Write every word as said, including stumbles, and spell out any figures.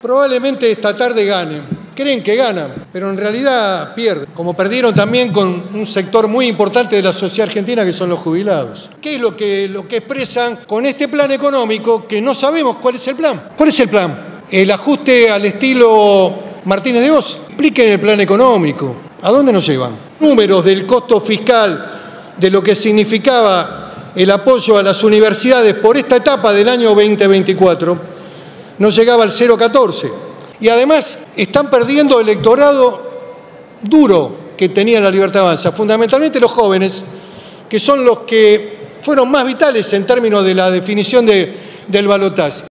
Probablemente esta tarde ganen. Creen que ganan, pero en realidad pierden, como perdieron también con un sector muy importante de la sociedad argentina, que son los jubilados. ¿Qué es lo que, lo que expresan con este plan económico, que no sabemos cuál es el plan? ¿Cuál es el plan? El ajuste al estilo Martínez de Oz. Expliquen el plan económico. ¿A dónde nos llevan? Números del costo fiscal de lo que significaba el apoyo a las universidades por esta etapa del año veinte veinticuatro, no llegaba al cero coma catorce. Y además están perdiendo electorado duro que tenía la Libertad Avanza, fundamentalmente los jóvenes, que son los que fueron más vitales en términos de la definición de, del balotaje.